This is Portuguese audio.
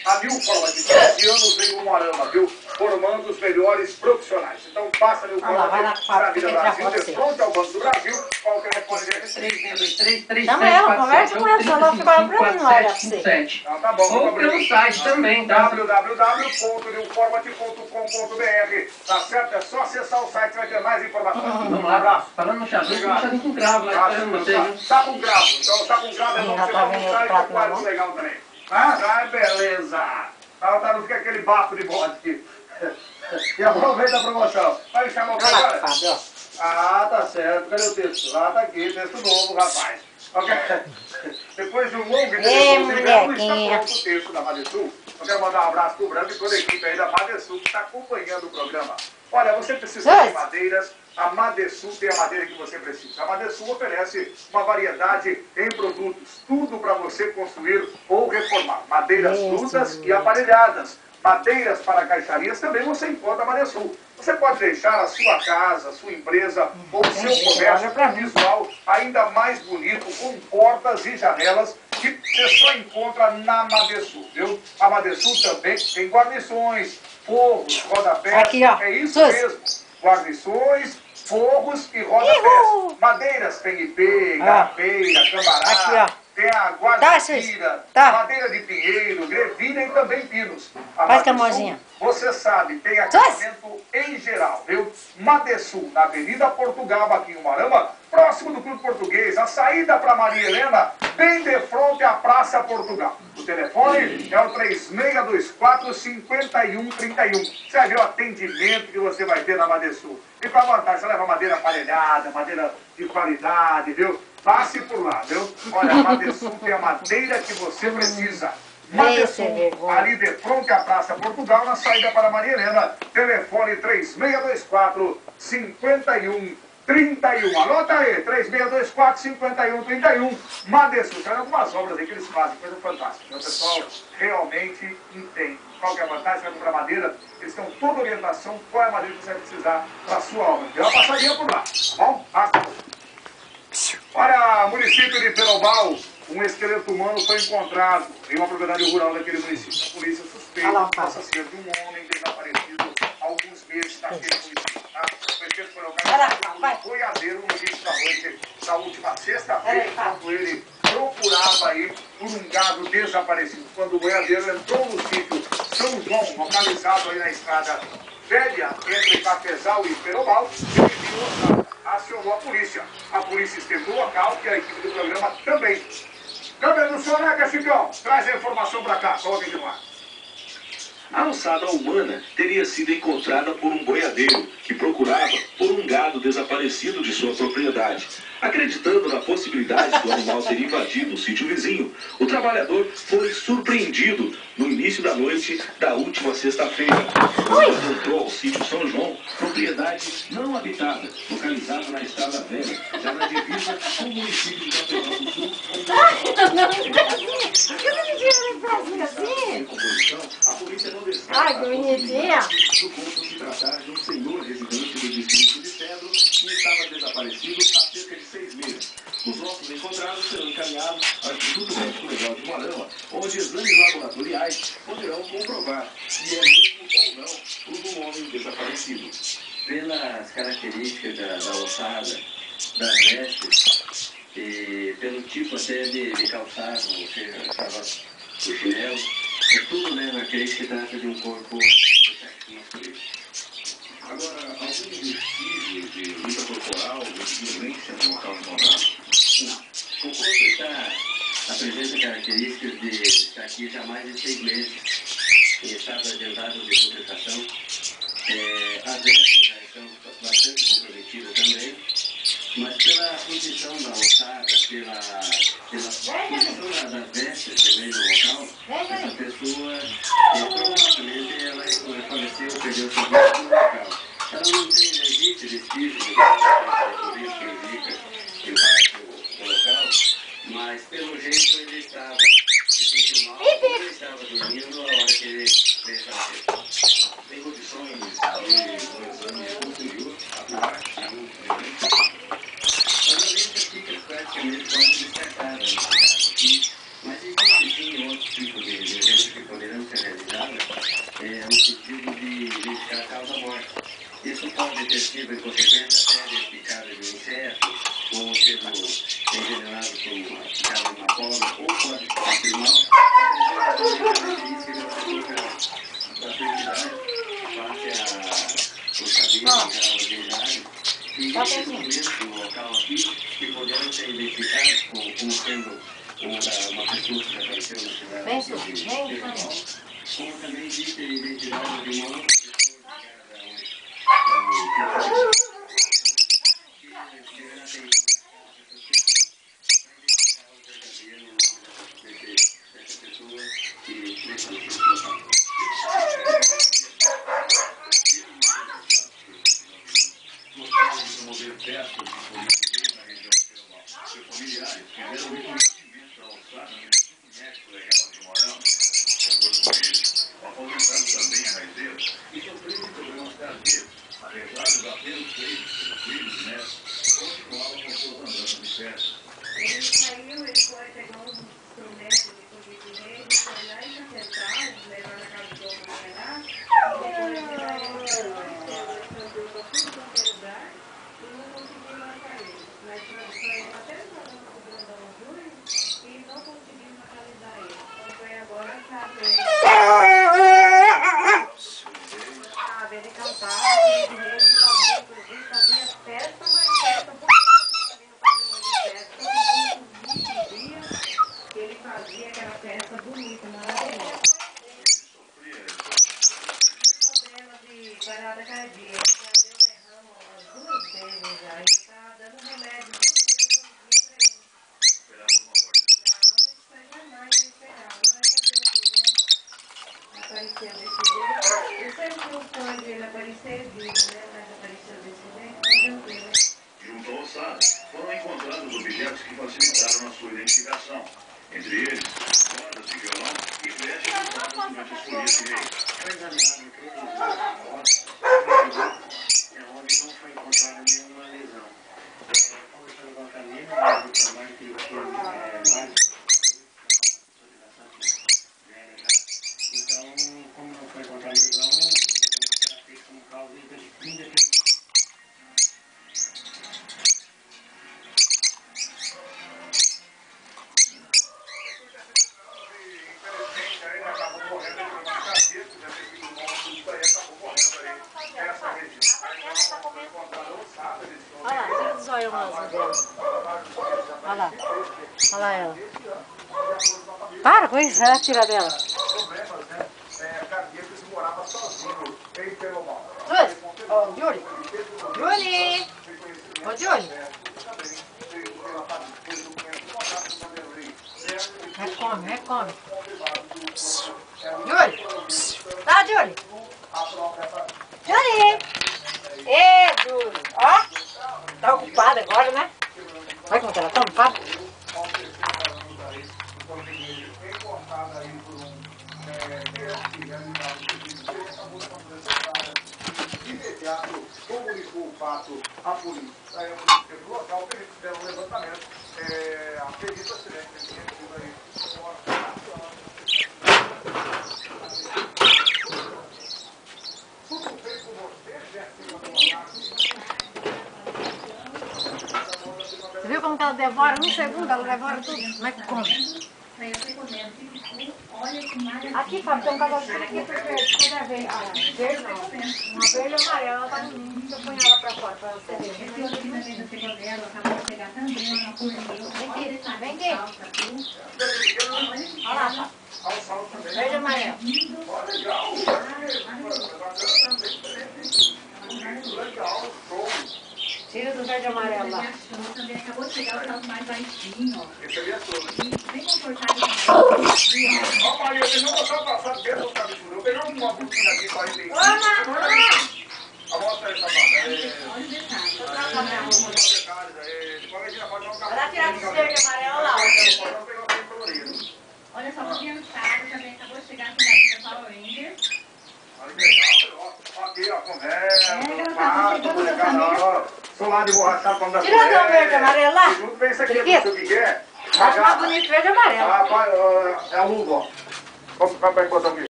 A New Forma de 15 anos em Umuarama, viu? Formando os melhores profissionais. Então passa New Forma para a Vida Brasil, de frente ao Banco do Brasil. Qual que é o telefone dele? Chama ela, conversa com ela, ela fica falando pra mim, olha pra você. Então, tá bom, ou pelo site também, tá? www.newforma.com.br. Tá certo? É só acessar o site, vai ter mais informações. Vamos lá, falando no xadrez, tem um xadrez com cravo lá esperando você, viu? Tá com cravo, então tá com cravo, é bom você perguntar e é quase legal também. Ah, beleza. Tá, não fica aquele bafo de bode aqui. E aproveita a promoção. Vai chamar o cara. Ah, tá certo. Cadê o texto? Ah, tá aqui, texto novo, rapaz. Okay. Depois de um longo intervalo, está pronto o texto da Madesul. Eu quero mandar um abraço pro Branco e toda a equipe aí da Madesul que está acompanhando o programa. Olha, você precisa de madeiras, a Madesul tem a madeira que você precisa. A Madesul oferece uma variedade em produtos, tudo para você construir ou reformar. Madeiras brutas e aparelhadas. Madeiras para caixarias também você encontra a Madesul. Você pode deixar a sua casa, a sua empresa ou o seu comércio com visual ainda mais bonito, com portas e janelas que você só encontra na Madesul, viu? A Madesul também tem guarnições, forros, rodapés. Aqui, ó. É isso mesmo. Guarnições, forros e rodapés. Madeiras tem ipê, garapeira, cambará. Aqui, ó. Tem a guarda-tira, madeira de pinheiro, grevilha e também pinos. Faz com a mãozinha. Você sabe, tem acabamento em geral, viu? Madesul, na Avenida Portugal, aqui em Umuarama, próximo do Clube Português, a saída para Maria Helena, bem de frente à Praça Portugal. O telefone é o 3624-5131. Você vai ver o atendimento que você vai ter na Madesul. E para vantagem, você leva madeira aparelhada, madeira de qualidade, viu? Passe por lá, viu? Olha, a Madesul tem a madeira que você precisa. Madesul, ali de frente à Praça Portugal, na saída para Maria Helena. Telefone 3624-5131. Anota aí, 3624-5131. Madesul, tem algumas obras aí que eles fazem, coisa fantástica. O pessoal realmente entende. Qual que é a vantagem? Você vai comprar madeira, eles têm toda a orientação, qual é a madeira que você vai precisar para a sua obra. Deu uma passadinha por lá, tá bom? Olha, município de Perombal, um esqueleto humano foi encontrado em uma propriedade rural daquele município. A polícia suspeita que possa ser de um homem desaparecido há alguns meses naquele município. Tá? O esqueleto foi localizado por um boiadeiro no início da noite da última sexta-feira, enquanto ele procurava aí por um gado desaparecido. Quando o boiadeiro entrou no sítio São João, localizado aí na estrada velha entre Cafezal e Perombal, ele viu acionou a polícia. A polícia esteve no local e a equipe do programa também. Câmera do senhor, né, Cachicão? Traz a informação pra cá, coloque de lá. A ossada humana teria sido encontrada por um boiadeiro que procurava por um gado desaparecido de sua propriedade. Acreditando na possibilidade do animal ter invadido o sítio vizinho, o trabalhador foi surpreendido no início da noite da última sexta-feira. Quando entrou ao sítio São João, propriedade não habitada, localizada na Estrada Velha, já na divisa com o município de Capitão do Sul. A polícia não descarta ai, que bonitinha. do ponto de tratar de um senhor residente do distrito de Cedro que estava desaparecido há cerca de 6 meses. Os ossos encontrados serão encaminhados ao Instituto Médico Legal de Umuarama, onde exames laboratoriais poderão comprovar se é mesmo ou não o do homem desaparecido. Pelas características da ossada, das vestes, e pelo tipo até de calçado, ou seja, estava o chinelo, tudo leva a crer que trata de um corpo masculino. Agora, alguns vestígios de luta corporal, de violência no local encontrado? O corpo apresenta características de estar aqui já há mais de 6 meses, em estado adiantado de putrefação. As vestes já estão bastante comprometidas também, mas pela posição da ossada, pela posição das vestes também no local, essa pessoa provavelmente ela faleceu, perdeu seu vida no local. Ela não existe vestígio de que indica que vai do local, mas pelo jeito ele estava se sentindo mal, ele estava dormindo na hora que ele desapareceu. Tem condições de um exame posterior atuar de um Obviamente fica praticamente quase descartada nesse caso aqui, mas existe sim outros tipos de eventos que poderão ser Isso pode ter sido em consequência até de picada de um inseto, ou sendo envenenado por uma picada de uma cobra, ou pode confirmar a característica da fertilidade, face ao saber da ordenidade, e doenças no local aqui que poderão ser identificadas como sendo uma pessoa que apareceu na cidade de Pedro, como também existe a identidade de uma outra pessoa Junto ao SAD, foram encontrados objetos que facilitaram a sua identificação. Entre eles, cordas de violão e flechas usadas durante as folias de reis. Foi examinado onde não foi encontrada nenhuma lesão. Conversando com a Camila, o trabalho que vários então, como não foi encontrada lesão, será feito como causa indeterminada. Olha lá, tira dos olhos mansos dela. Olha lá. Olha lá ela. Para com isso, ela tira dela. Ô, Júlio. Júlio. Ô, Júlio. Recome, recome. Júlio. Tá, Júlio. Júlio. Ê, Júlio. Ó. Tá ocupada agora, né? Olha como ela tá ocupada. Comunicou o fato à polícia. Aí no local, eles fizeram um levantamento. Acredito acidente que tinha sido aí. Tudo feito por você, Você viu como que ela devora? Num segundo ela devora tudo. Como é que come? Aqui, Fábio, tem um casalzinho aqui pro verde. Pode haver. Ah, verde não. Uma verde amarela, ela tá no ninho. Deixa eu pôr ela pra fora pra você ver. Vem aqui, vem aqui. Olha lá, Fábio. Verde amarela. Tira do verde amarelo lá. Também acabou de chegar o salto mais baixinho, ó. esse ali é todo. Bem confortável. Ó, Maria, deixa eu botar o passado dentro do cabeçudo. Eu peguei uma boquinha aqui, 45. Ô, mamãe! Amostra essa parte. Olha os detalhes. Ela tirar do verde amarelo lá. Olha só, o criançado também acabou de chegar com a da Power Ranger. Aqui, ó, conversa, pato, molecada, ó. Solar de borrachado pra dar Tira do verde amarelo lá. Junto vem isso aqui, Aqui. não sei o que é. Acho mais bonito verde amarelo. É a luva, ó. Vamos ficar pra encontrar aqui.